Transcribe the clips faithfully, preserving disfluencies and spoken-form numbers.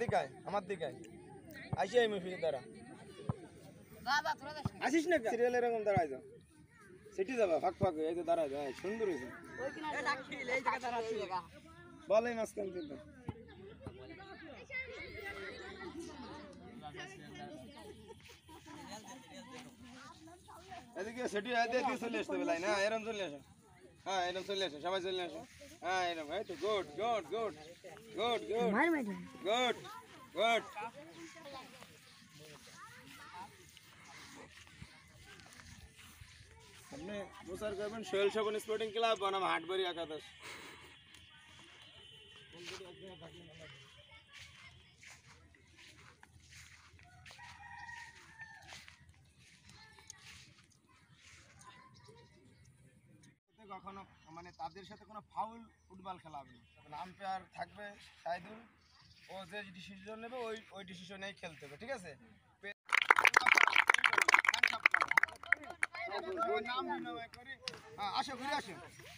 দিকে আয় আমার দিকে আয় আসি আমি ফিরে দাঁড়া আসিস না সিরিয়াল এরকম দাঁড়াই যাও সিটি যাবা ফাঁক ফাঁক এই তো দাঁড়াই যাও সুন্দর হয়েছে বল এই মাঝখান থেকে এদিকে সেটি এদিকে চলে আসতে বেলাই না এরকম চলে আসো হ্যাঁ এরকম চলে আসো সবাই চলে আসো হ্যাঁ এরকম এই তো good good good good good good good আপনি প্রচার করবেন সোহেল শোভন স্পোর্টিং ক্লাব বনাম হাটবাড়ি একাদশ কখনো মানে তাদের সাথে কোনো ফাউল ফুটবল খেলা হবে না আম্পায়ার থাকবে সাইদুল ও যে ডিসিশন নেবে ওই ওই ডিসিশনেই খেলতে হবে ঠিক আছে নাম বিনিময় করে হ্যাঁ আসো ঘুরে আসো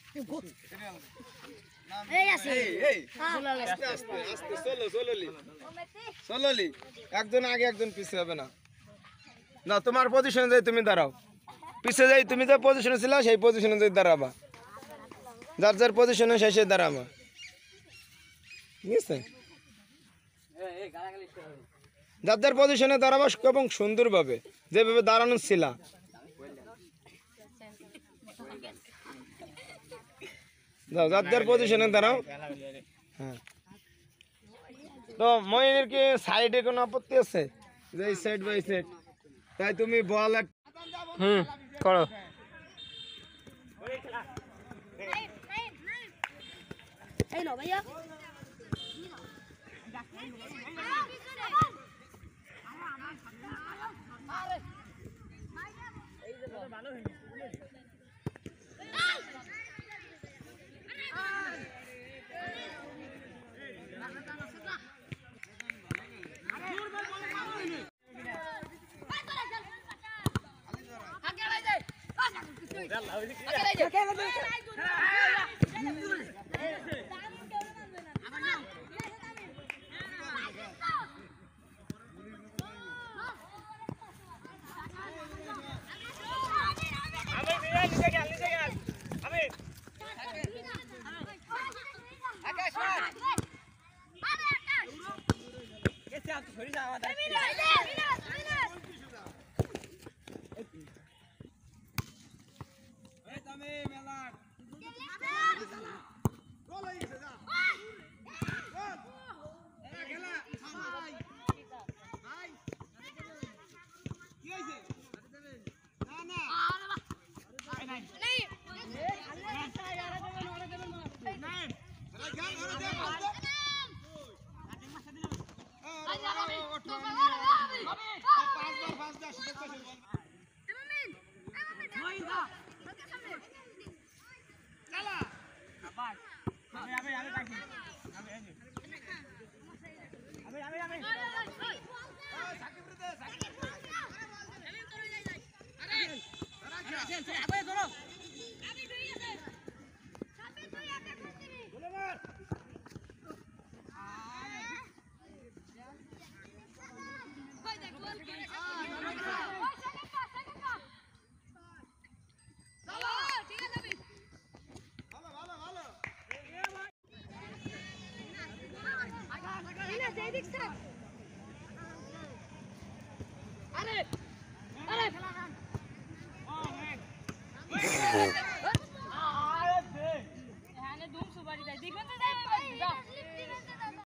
এই আছে এই আস্তে আস্তে আস্তে চলো চলোলি চলোলি একজন আগে একজন পিছে হবে না না তোমার পজিশনে যাই তুমি দাঁড়াও পিছে যাই তুমি যে পজিশনে ছিলা সেই পজিশনে যাই দাঁড়াবা যার যার পজিশনে সেই সেই দাঁড়াবা ঠিক আছে যার যার পজিশনে দাঁড়াবা এবং সুন্দরভাবে যেভাবে দাঁড়ানো ছিলা যাও যার যার পজিশনে দাঁড়াও হ্যাঁ তো মইনের কি সাইডে কোনো আপত্তি আছে যে এই সাইড বাই সাইড তাই তুমি বল হুম করো এই নো ভাইয়া আরে এই যে ভালো হইছে দেখবেন